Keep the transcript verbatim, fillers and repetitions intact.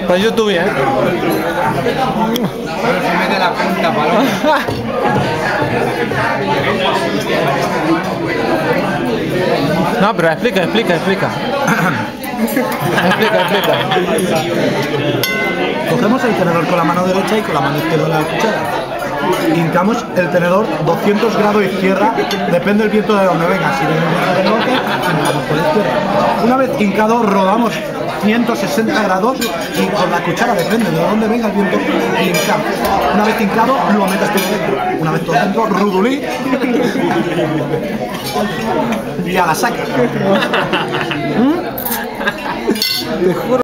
Para YouTube, ¿eh? Pero se mete la punta, paloma. No, pero explica, explica, explica. Explica, explica. Cogemos el tenedor con la mano derecha y con la mano izquierda la cuchara. Hincamos el tenedor doscientos grados izquierda, depende del viento de donde venga. Si viene el viento del norte, hincamos por la izquierda. Una vez hincado, rodamos ciento sesenta grados y con la cuchara, depende de dónde venga el viento, hincamos. Una vez hincado, lo metes todo dentro. Una vez todo dentro, rudulí y a la saca. Te juro.